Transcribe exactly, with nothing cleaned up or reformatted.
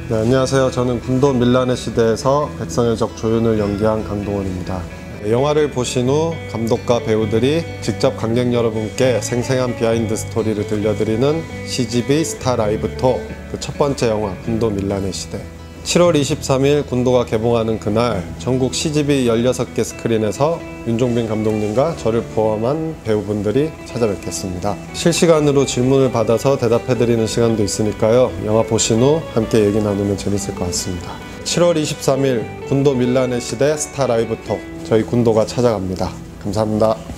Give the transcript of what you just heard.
네, 안녕하세요. 저는 군도 밀란의 시대에서 백성의 적 조윤을 연기한 강동원입니다. 네, 영화를 보신 후 감독과 배우들이 직접 관객 여러분께 생생한 비하인드 스토리를 들려드리는 씨지비 스타 라이브 톡, 그 첫 번째 영화 군도 밀란의 시대. 칠월 이십삼일 군도가 개봉하는 그날 전국 씨지비 열여섯 개 스크린에서 윤종빈 감독님과 저를 포함한 배우분들이 찾아뵙겠습니다. 실시간으로 질문을 받아서 대답해드리는 시간도 있으니까요. 영화 보신 후 함께 얘기 나누면 재밌을 것 같습니다. 칠월 이십삼일 군도 밀란의 시대 스타 라이브 톡, 저희 군도가 찾아갑니다. 감사합니다.